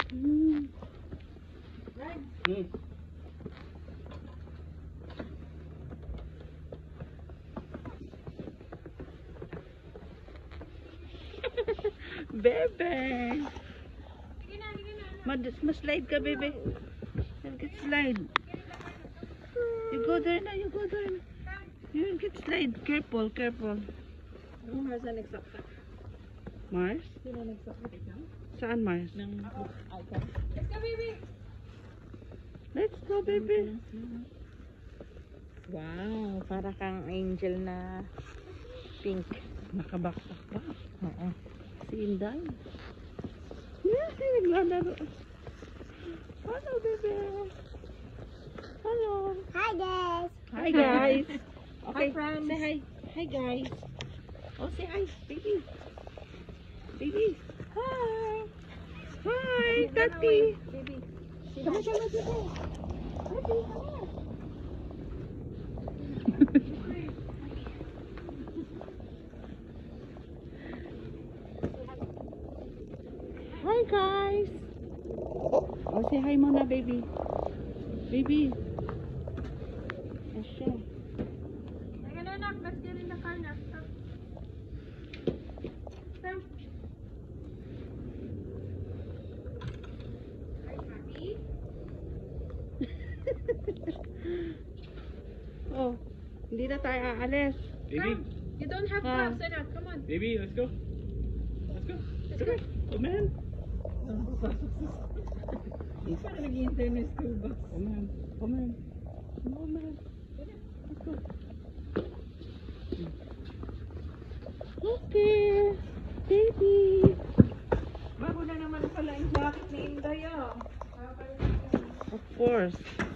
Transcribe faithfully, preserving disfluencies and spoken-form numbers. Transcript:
Mm. Mm. Bebe. Mas, mas slide ka, bebe. You get slide. You go there na, you go there na. You get slide. Careful, careful. Ano Mars na nagsaksak? Mars? Sino nagsaksak ikaw? Saan Mars? Ng icon. Let's go, baby! Let's go, baby. Wow, para kang angel na pink. Nakabaksak pa. Oo. Si Inday. Yes, naglalaro. Hello, baby. Hello. Hi guys. Hi, guys. Hi, friends. Say hi. Hi, guys. Oh, say hi, baby. Baby. Hi. Hi, Tati. Baby. Come on, come on, come on. Tati, come on. Hi, guys. Oh, say hi muna, baby. Baby. Asya. Teka na, nak. Let's get in the car na. Stop. Stop. Are you happy? Oh, hindi na tayo aalis. Baby, Come. You don't have Ah. gloves, anak. Come on. baby, let's go. Let's go. Let's go. Come on. Parang nag-i-intay na school bus. Come on. Come on. Come on. Let's go. Okay. Baby. Bago na naman pala yung jacket ni Inday, ah. Of course.